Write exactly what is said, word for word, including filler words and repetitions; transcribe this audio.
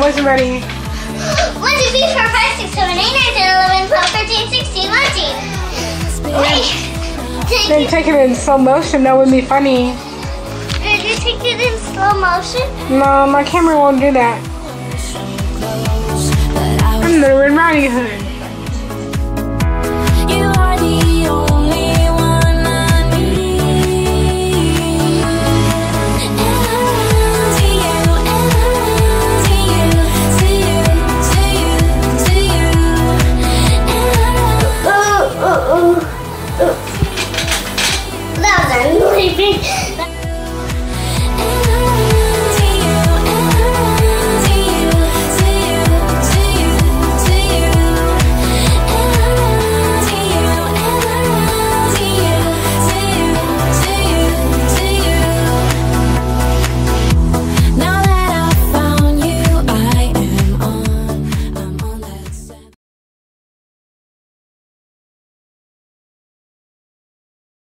wasn't ready. one, two, three, four, five, six, seven, eight, nine, ten, eleven, twelve, thirteen, sixteen, fourteen. Wait. Then take it in slow motion. That would be funny. Did you take it in slow motion? No, my camera won't do that. I'm the Red Riding Hood.